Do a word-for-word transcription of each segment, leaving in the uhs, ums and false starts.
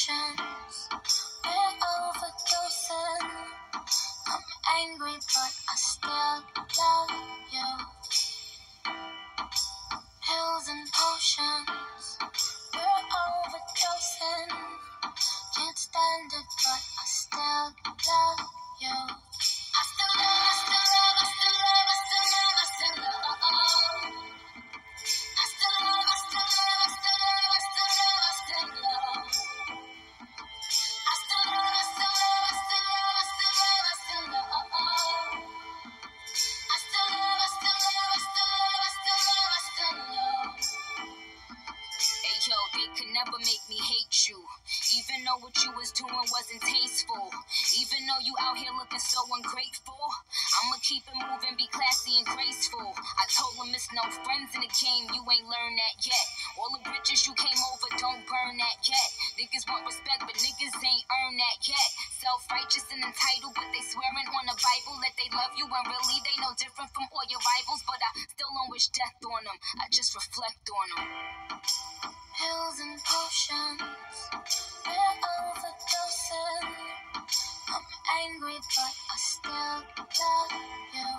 potions, we're overdosing. I'm angry, but I still love you. Pills and potions, we're overdosing. Can't stand it, but I still love you. I still love, I still love, I still love, I still love, I still love. I still love, I still love, I still love, I still love, I still love. I still love, I still love, I still love, I still love, I still love. I still love, I still love, I still love, I still love, I still love. Hey yo, they could never make me hate you. Even though what you was doing wasn't tasteful. Even though you out here looking so ungrateful. I'ma keep it moving, be classy and graceful. I told them it's no friends in the game, you ain't learned that yet. All the bridges you came over, don't burn that yet. Niggas want respect, but niggas ain't earned that yet. Self-righteous and entitled, but they swearing on the Bible that they love you, and really they no different from all your rivals. But I still don't wish death on them, I just reflect on them. Pills and potions, we're overdosing. I'm angry, but I still love you.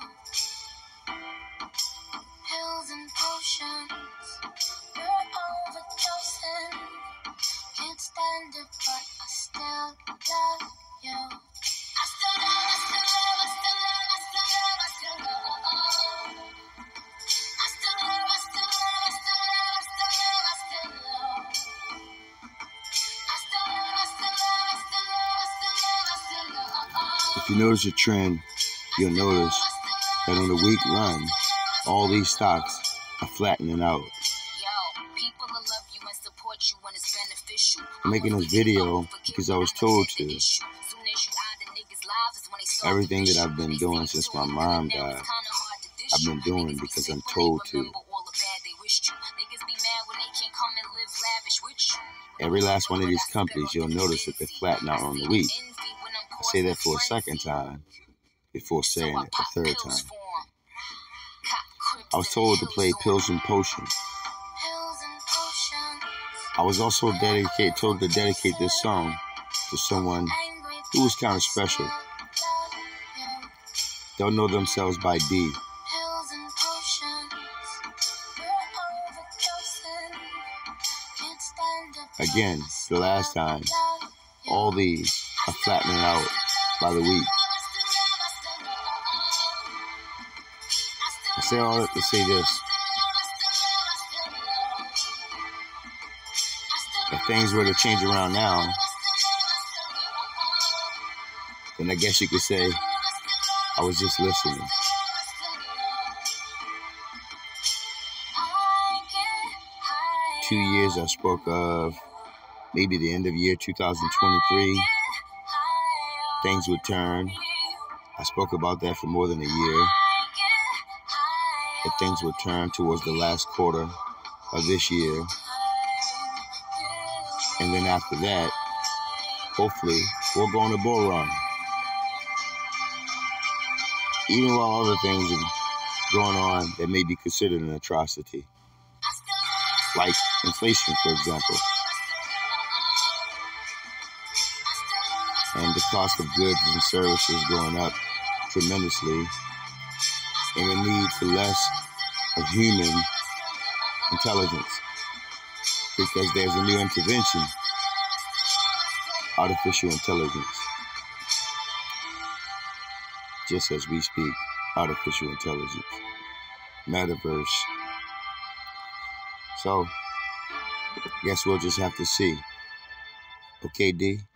Pills and potions, we're overdosing. Can't stand it, but I still love you. I still love, I still love, I still love, I still love, I still love. I still love, I still love, I still love, I still love, I still love. I still love, I still love, I still love, I still love, I still love. If you notice a trend, you'll notice that on the week run, all these stocks are flattening out. I'm making this video because I was told to. Everything that I've been doing since my mom died, I've been doing because I'm told to. Every last one of these companies, you'll notice that they flatten out on the week. I say that for a second time before saying it a third time. I was told to play Pills and Potions. I was also dedicated, told to dedicate this song to someone who was kind of special. They'll know themselves by D. Again, the last time, all these are flattening out by the week. I say all that to say this. If things were to change around now, then I guess you could say I was just listening. Two years I spoke of maybe the end of year two thousand twenty-three. Things would turn. I spoke about that for more than a year. That things would turn towards the last quarter of this year. And then after that, hopefully, we'll go on a bull run. Even while other things are going on that may be considered an atrocity. Like inflation, for example. And the cost of goods and services going up tremendously. And the need for less of human intelligence. Because there's a new intervention, artificial intelligence. Just as we speak, artificial intelligence, metaverse. So, guess we'll just have to see. Okay, D?